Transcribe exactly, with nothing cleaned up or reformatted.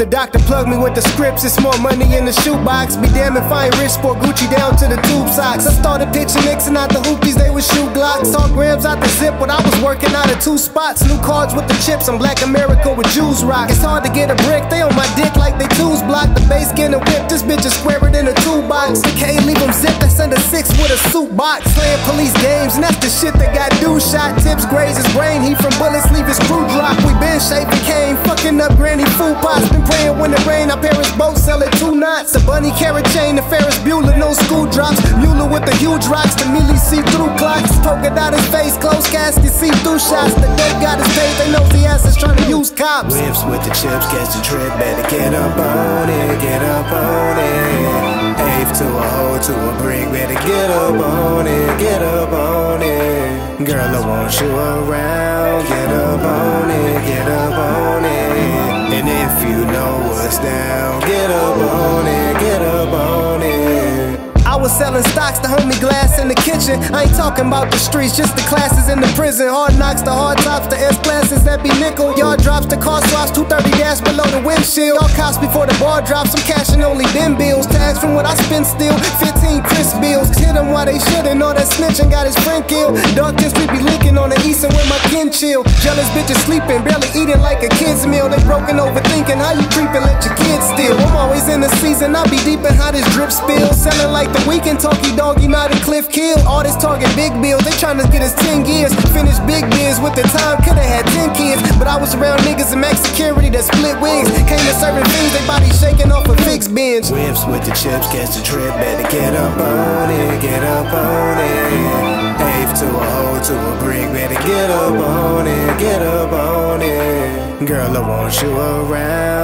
The doctor plugged me with the scripts, it's more money in the shoebox. Be damn if I ain't rich, sport Gucci down to the tube socks. I started pitching Nixon out the hoopies, they would shoot Glocks. Talk grams out the zip when I was working out of two spots. New cards with the chips, I'm Black America with Jews rock. It's hard to get a brick, they on my dick like they twos block. The bass getting whip, this bitch is squarer than a toolbox. The K leave them zip, that's under six with a suit box. Playing police games, and that's the shit that got dude shot. Tips graze his brain, he from bullets leave his crew drop. We been shaving cane, fucking up granny food pots. Been praying when it rain, our parents both sell it two knots. A bunny carrot chain, the Ferris Bueller, no school drops. Mueller with the huge rocks, the mealy see-through clocks. Polka dot his face, close casket, see-through shots. The dope got his face, they know the asses trying to use cops. Whips with the chips, catch the trip, better get up on it, get up on it. Eighth to a hoe to a brick, better get up on it, get up on it. Girl, I want you around, get up on it, get up on it. And if you know what's down, get up on it, get up on it. I was selling stocks to homie glass in the kitchen. I ain't talking about the streets, just the classes in the prison. Hard knocks, the hard tops, the S classes that be nickel. Yard drops, the car swaps, two thirty dash below the windshield. All cops before the bar drops, I'm cashing only them bills. Tags from what I spend still, fifteen crisp bills. Hit them while they shouldn't, all that snitching got his friend killed. Dark street be leaking on the east and where my kin chill. Jealous bitches sleeping, barely eating like a kid's meal. They broken overthinking, how you creeping, let your kids steal. I'm always in the season, I be deep in how this drip spills. Selling like the weekend, talkie doggy, not a Cliff Kill. All this talking big bills, they tryna get us ten years. Finish big biz with the time, coulda had ten kids. But I was around niggas in max security that split wigs. Came to serving things, they body shaking off a fixed bench. Whips with the chips, catch the trip, better get up on it, get up on it. Eighth to a hoe to a brick, better get up on it, get up on it. Girl, I want you around.